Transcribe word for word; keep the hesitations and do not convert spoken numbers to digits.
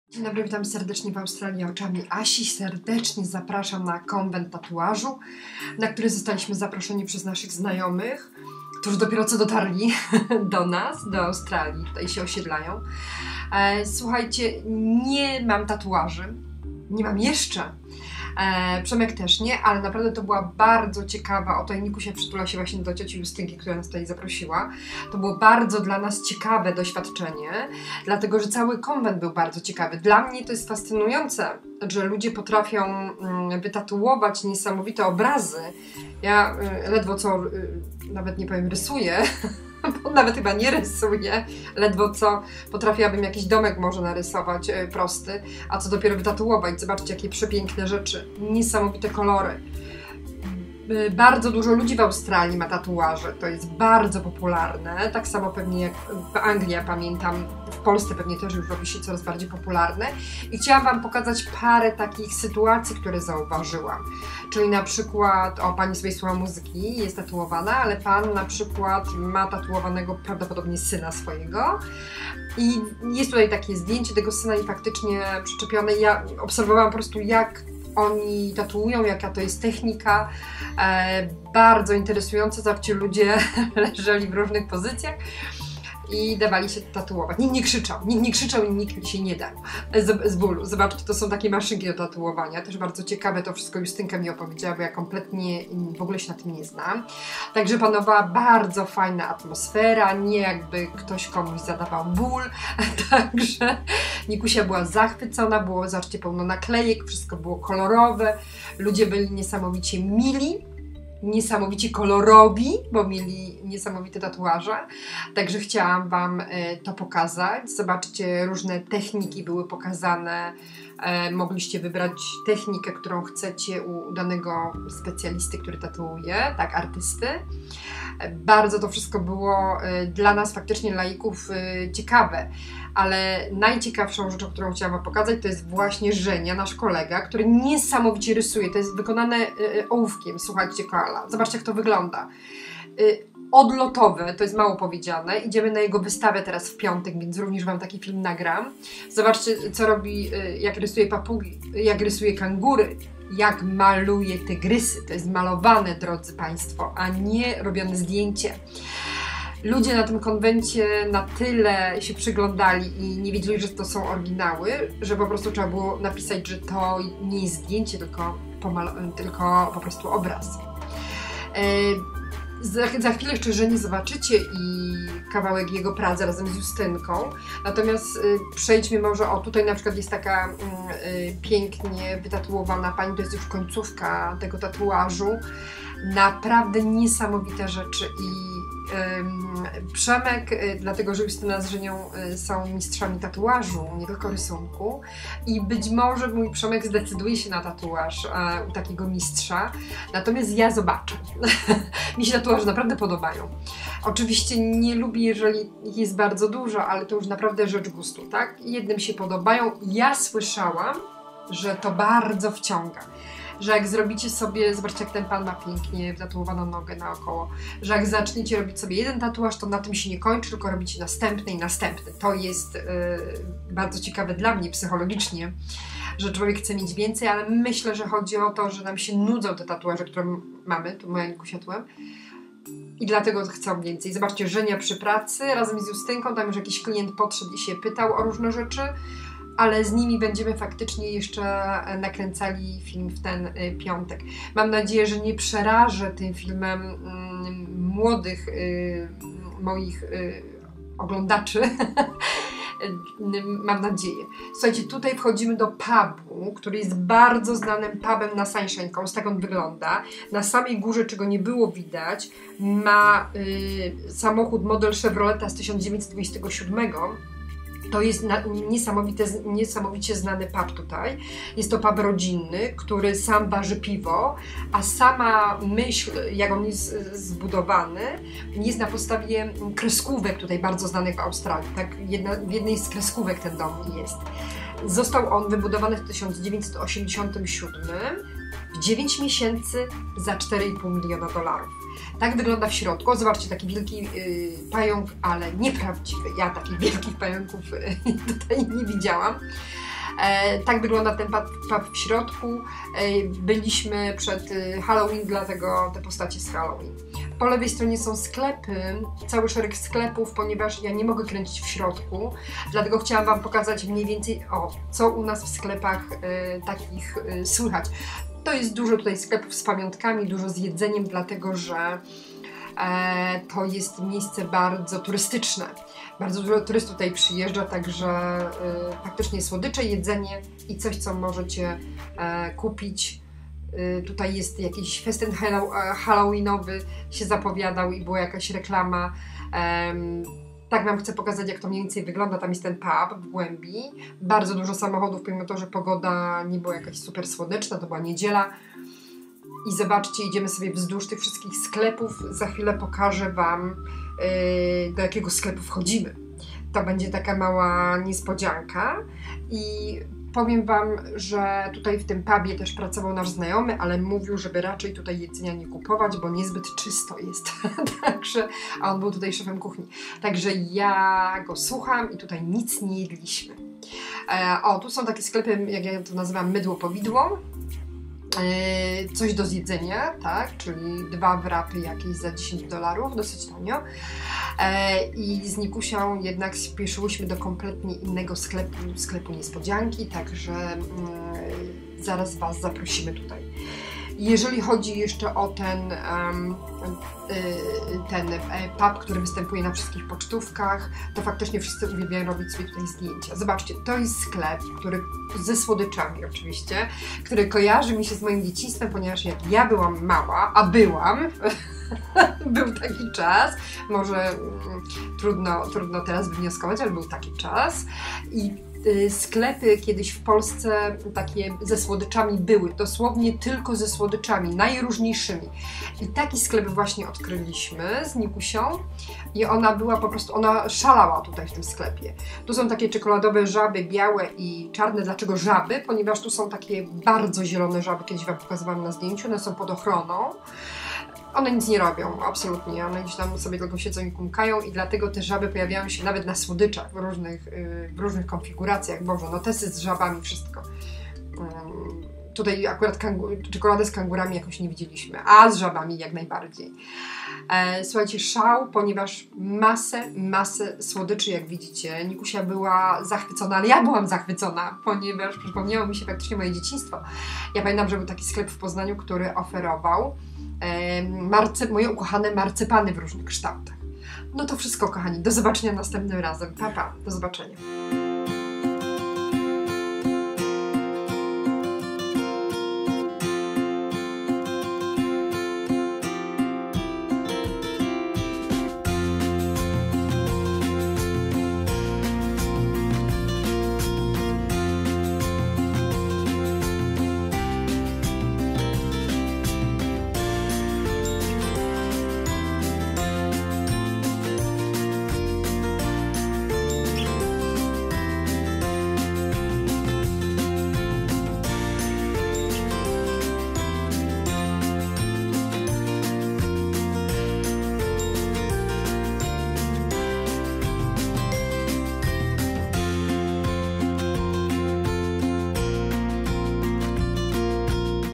Dzień dobry, witam serdecznie w Australii oczami Asi. Serdecznie zapraszam na konwent tatuażu, na który zostaliśmy zaproszeni przez naszych znajomych, którzy dopiero co dotarli do nas, do Australii, tutaj się osiedlają. E, słuchajcie, nie mam tatuaży, nie mam jeszcze. E, Przemek też nie, ale naprawdę to była bardzo ciekawa, oto Nikusia przytula się właśnie do cioci Justynki, która nas tutaj zaprosiła. To było bardzo dla nas ciekawe doświadczenie, dlatego że cały konwent był bardzo ciekawy. Dla mnie to jest fascynujące, że ludzie potrafią mm, wytatuować niesamowite obrazy. Ja y, ledwo co, y, nawet nie powiem, rysuję, bo nawet chyba nie rysuję, ledwo co potrafiłabym jakiś domek może narysować y, prosty, a co dopiero wytatuować. Zobaczcie, jakie przepiękne rzeczy, niesamowite kolory. Y, bardzo dużo ludzi w Australii ma tatuaże, to jest bardzo popularne, tak samo pewnie jak w Anglii, ja pamiętam, w Polsce pewnie też już robi się coraz bardziej popularne. I chciałam Wam pokazać parę takich sytuacji, które zauważyłam. Czyli na przykład, o, pani sobie słucha muzyki, jest tatuowana, ale pan na przykład ma tatuowanego prawdopodobnie syna swojego. I jest tutaj takie zdjęcie tego syna i faktycznie przyczepione. Ja obserwowałam po prostu, jak oni tatuują, jaka to jest technika. E, bardzo interesujące, zobaczcie, ludzie leżeli w różnych pozycjach i dawali się tatuować. Nikt nie krzyczał, nikt nie krzyczał i nikt się nie dał z, z bólu. Zobaczcie, to są takie maszynki do tatuowania. Też bardzo ciekawe, to wszystko Justynka mi opowiedziała, bo ja kompletnie w ogóle się na tym nie znam. Także panowała bardzo fajna atmosfera, nie jakby ktoś komuś zadawał ból. Także Nikusia była zachwycona, było, zobaczcie, pełno naklejek, wszystko było kolorowe. Ludzie byli niesamowicie mili, niesamowicie kolorowi, bo mieli niesamowite tatuaże. Także chciałam Wam to pokazać. Zobaczcie, różne techniki były pokazane. E, mogliście wybrać technikę, którą chcecie u danego specjalisty, który tatuuje, tak, artysty. E, bardzo to wszystko było e, dla nas, faktycznie laików, e, ciekawe. Ale najciekawszą rzeczą, którą chciałam Wam pokazać, to jest właśnie Żenia, nasz kolega, który niesamowicie rysuje. To jest wykonane e, ołówkiem, słuchajcie, koala. Zobaczcie, jak to wygląda. E, odlotowe, to jest mało powiedziane. Idziemy na jego wystawę teraz w piątek, więc również Wam taki film nagram. Zobaczcie, co robi, jak rysuje papugi, jak rysuje kangury, jak maluje tygrysy. To jest malowane, drodzy Państwo, a nie robione zdjęcie. Ludzie na tym konwencie na tyle się przyglądali i nie wiedzieli, że to są oryginały, że po prostu trzeba było napisać, że to nie jest zdjęcie, tylko, tylko po prostu obraz. Za, za chwilę jeszcze Żenię zobaczycie i kawałek jego pracy razem z Justynką. Natomiast y, przejdźmy może, o, tutaj na przykład jest taka y, pięknie wytatuowana pani, to jest już końcówka tego tatuażu. Naprawdę niesamowite rzeczy i y, Przemek, y, dlatego że Justyna z Żenią y, są mistrzami tatuażu, nie tylko rysunku, i być może mój Przemek zdecyduje się na tatuaż y, u takiego mistrza, natomiast ja zobaczę. Mi się tatuaże naprawdę podobają. Oczywiście nie lubię, jeżeli ich jest bardzo dużo, ale to już naprawdę rzecz gustu, tak? Jednym się podobają. Ja słyszałam, że to bardzo wciąga. Że jak zrobicie sobie, zobaczcie, jak ten pan ma pięknie wytatuowaną nogę naokoło, że jak zaczniecie robić sobie jeden tatuaż, to na tym się nie kończy, tylko robicie następny i następny. To jest yy, bardzo ciekawe dla mnie psychologicznie, że człowiek chce mieć więcej, ale myślę, że chodzi o to, że nam się nudzą te tatuaże, które mamy, tu moja Nikusia tłem, i dlatego chcą więcej. Zobaczcie, Żenia przy pracy razem z Justynką, tam już jakiś klient podszedł i się pytał o różne rzeczy, ale z nimi będziemy faktycznie jeszcze nakręcali film w ten y, piątek. Mam nadzieję, że nie przerażę tym filmem y, młodych y, moich y, oglądaczy. Mam nadzieję. Słuchajcie, tutaj wchodzimy do pubu, który jest bardzo znanym pubem na Sunshine Coast, tak on wygląda. Na samej górze, czego nie było widać, ma y, samochód model Chevroleta z tysiąc dziewięćset dwudziestego siódmego. To jest na, niesamowite, niesamowicie znany pub tutaj. Jest to pub rodzinny, który sam waży piwo, a sama myśl, jak on jest zbudowany, jest na podstawie kreskówek tutaj bardzo znanych w Australii. Tak? Jedna, w jednej z kreskówek ten dom jest. Został on wybudowany w tysiąc dziewięćset osiemdziesiątym siódmym w dziewięć miesięcy za cztery i pół miliona dolarów. Tak wygląda w środku. Zobaczcie, taki wielki yy, pająk, ale nieprawdziwy. Ja takich wielkich pająków yy, tutaj nie widziałam. E, tak wygląda ten pub, pub w środku. E, byliśmy przed e, Halloween, dlatego te postacie z Halloween. Po lewej stronie są sklepy, cały szereg sklepów, ponieważ ja nie mogę kręcić w środku, dlatego chciałam Wam pokazać mniej więcej, o, co u nas w sklepach e, takich e, słychać. To jest dużo tutaj sklepów z pamiątkami, dużo z jedzeniem, dlatego że e, to jest miejsce bardzo turystyczne. Bardzo dużo turystów tutaj przyjeżdża, także e, faktycznie słodycze, jedzenie i coś, co możecie e, kupić. E, tutaj jest jakiś festyn halloweenowy się zapowiadał i była jakaś reklama. E, Tak Wam chcę pokazać, jak to mniej więcej wygląda. Tam jest ten pub w głębi. Bardzo dużo samochodów, pomimo to, że pogoda nie była jakaś super słoneczna, to była niedziela. I zobaczcie, idziemy sobie wzdłuż tych wszystkich sklepów. Za chwilę pokażę Wam, yy, do jakiego sklepu wchodzimy. To będzie taka mała niespodzianka. I powiem Wam, że tutaj w tym pubie też pracował nasz znajomy, ale mówił, żeby raczej tutaj jedzenia nie kupować, bo niezbyt czysto jest. Także, a on był tutaj szefem kuchni. Także ja go słucham i tutaj nic nie jedliśmy. E, o, tu są takie sklepy, jak ja to nazywam, mydło powidło. E, coś do zjedzenia, tak? Czyli dwa wrapy jakieś za dziesięć dolarów, dosyć tanio. E, I z Nikusią jednak spieszyłyśmy do kompletnie innego sklepu, sklepu niespodzianki, także mm, zaraz Was zaprosimy tutaj. Jeżeli chodzi jeszcze o ten, um, ten pub, który występuje na wszystkich pocztówkach, to faktycznie wszyscy uwielbiają robić sobie tutaj zdjęcia. Zobaczcie, to jest sklep, który ze słodyczami oczywiście, który kojarzy mi się z moim dzieciństwem, ponieważ jak ja byłam mała, a byłam, był taki czas, może mm, trudno, trudno teraz wywnioskować, ale był taki czas i sklepy kiedyś w Polsce takie ze słodyczami były, dosłownie tylko ze słodyczami, najróżniejszymi. I taki sklep właśnie odkryliśmy z Nikusią i ona była po prostu, ona szalała tutaj w tym sklepie. Tu są takie czekoladowe żaby, białe i czarne. Dlaczego żaby? Ponieważ tu są takie bardzo zielone żaby, kiedyś Wam pokazywałam na zdjęciu, one są pod ochroną. One nic nie robią, absolutnie. One gdzieś tam sobie tylko siedzą i kumkają i dlatego te żaby pojawiają się nawet na słodyczach w różnych, yy, w różnych konfiguracjach. Boże, no tesy z żabami, wszystko. Yy, tutaj akurat czekoladę z kangurami jakoś nie widzieliśmy, a z żabami jak najbardziej. E, słuchajcie, szał, ponieważ masę, masę słodyczy, jak widzicie. Nikusia była zachwycona, ale ja byłam zachwycona, ponieważ przypomniało mi się faktycznie moje dzieciństwo. Ja pamiętam, że był taki sklep w Poznaniu, który oferował Marce, moje ukochane marcepany w różnych kształtach. No to wszystko, kochani. Do zobaczenia następnym razem. Pa, pa. Do zobaczenia.